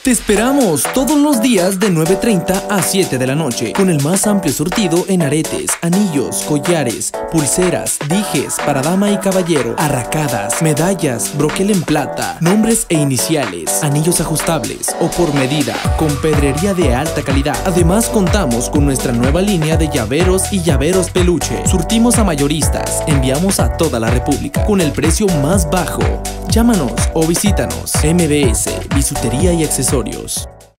Te esperamos todos los días de 9:30 a 7 de la noche, con el más amplio surtido en aretes, anillos, collares, pulseras, dijes para dama y caballero, arracadas, medallas, broquel en plata, nombres e iniciales, anillos ajustables o por medida, con pedrería de alta calidad. Además contamos con nuestra nueva línea de llaveros y llaveros peluche. Surtimos a mayoristas, enviamos a toda la República con el precio más bajo. Llámanos o visítanos. MBS, Bisutería y Accesorios.